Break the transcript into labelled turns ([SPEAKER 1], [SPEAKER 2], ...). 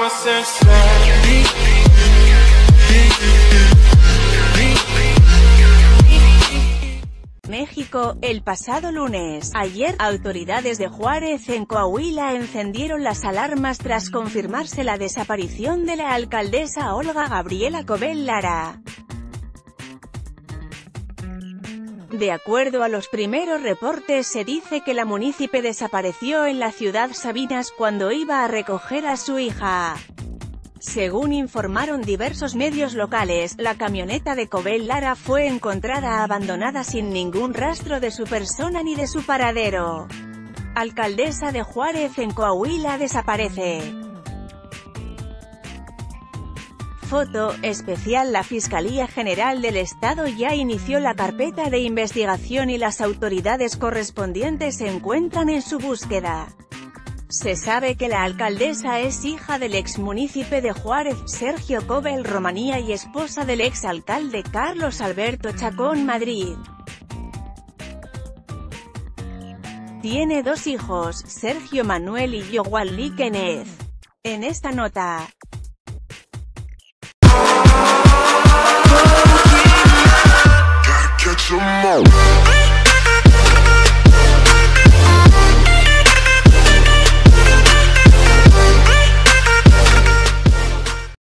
[SPEAKER 1] México, el pasado lunes. Ayer, autoridades de Juárez, en Coahuila, encendieron las alarmas tras confirmarse la desaparición de la alcaldesa Olga Gabriela Covell Lara. De acuerdo a los primeros reportes, se dice que la munícipe desapareció en la ciudad Sabinas cuando iba a recoger a su hija. Según informaron diversos medios locales, la camioneta de Covell Lara fue encontrada abandonada sin ningún rastro de su persona ni de su paradero. Alcaldesa de Juárez en Coahuila desaparece. Foto especial. La Fiscalía General del Estado ya inició la carpeta de investigación y las autoridades correspondientes se encuentran en su búsqueda. Se sabe que la alcaldesa es hija del exmunícipe de Juárez, Sergio Covell Romanía, y esposa del exalcalde Carlos Alberto Chacón Madrid. Tiene dos hijos, Sergio Manuel y Yogualí Kenneth. En esta nota. Catch 'em all.